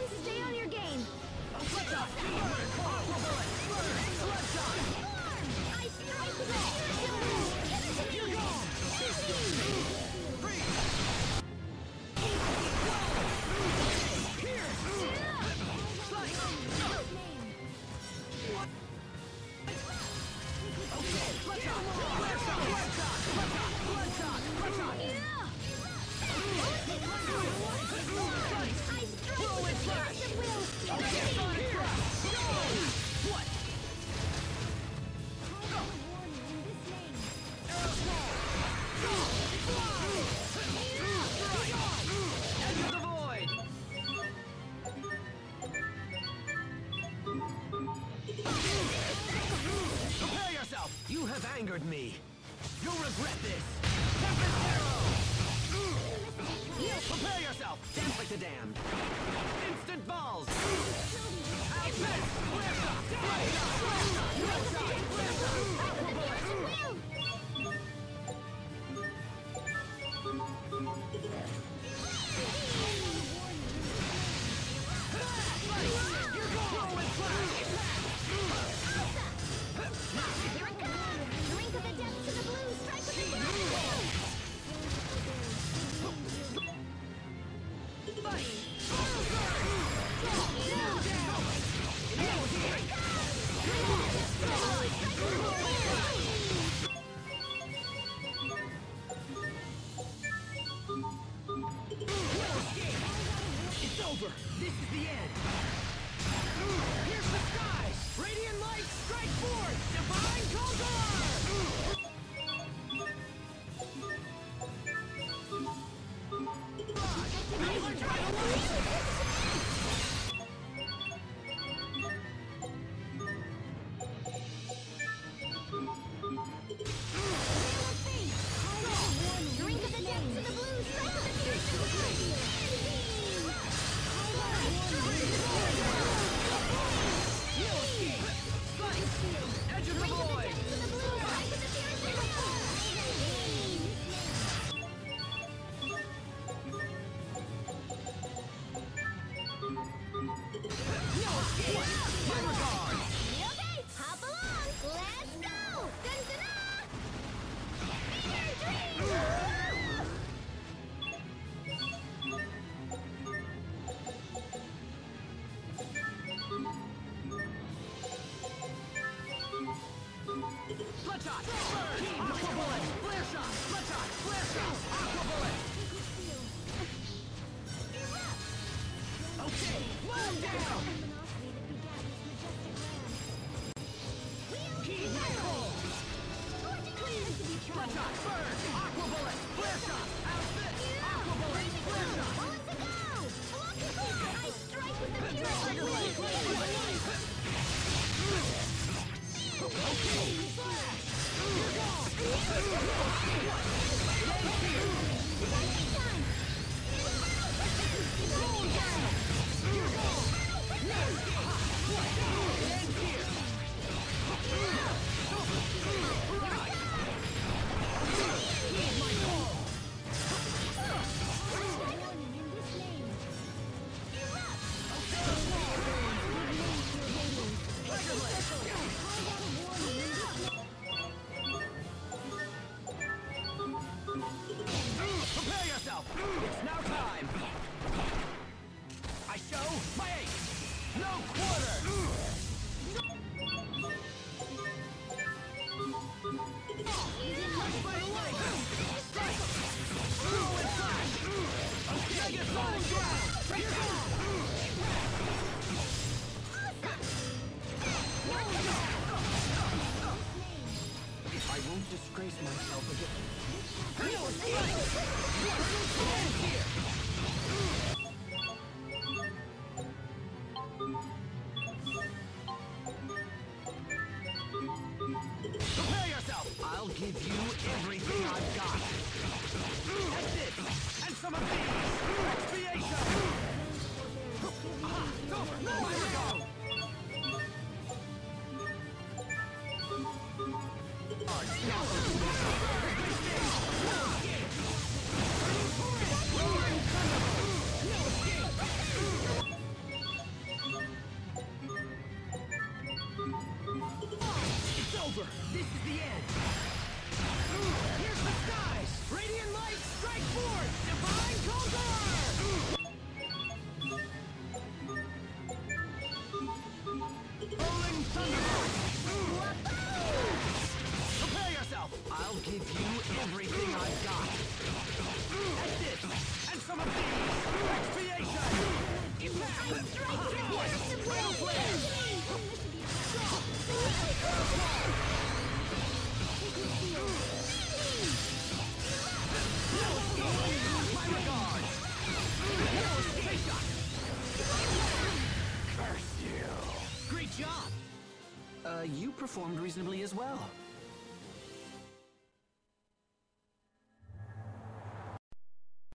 Stay on your game. Let's up! I strike with the Give it to me! You're gone! Freeze! Here! Slice! What? Okay, let's up! Let's up! Let's up! Let's up! Let's up! Let's up! I strike with the Flash of Will! Okay, Sonic Thrust! Go! What? Go! Edge of the void! Prepare yourself! You have angered me. You'll regret this. Tempest Arrow! Prepare yourself! Dance like the damned. Instant balls! Outfit! Flare shot! Flare shot! Flare shot! Flare shot! Flare shot! Aqua bullet! You're gone! Whirlwind flash! Here it comes! Drink of the depths of the blue! Strike with the It's over! This is the end! Here's the sky! Radiant light, strike forth! Divine Conqueror! Drink of the depths of the blue! Strike with the fierce of the Edge of the void! No escape! My regard! Okay, hop along! Let's go! Dun-dun-da! Fever dream! Bloodshot! Burn! Aqua bullet! Flare shot! Bloodshot! Flare shot! Aqua bullet! Okay, move down! Key Michael! Bloodshot! Burn! Aqua bullet! Flare shot! Outfit! Aqua bullet! Flare shot! I strike with the Trigger blade! Okay! Flash! You're gone! Roll down! You're gone! End here! Right! Heed my call! Prepare yourself! It's now time! I show my ace! No quarter! Touched by the light! Strike! Whirlwind flash! Mega sonic ground! You're gone! I won't disgrace myself again. No escape! Stand here! Prepare yourself! I'll give you everything I've got! Take this! And some of these! Expiation! Aha! It's over! Now here we go! performed reasonably as well.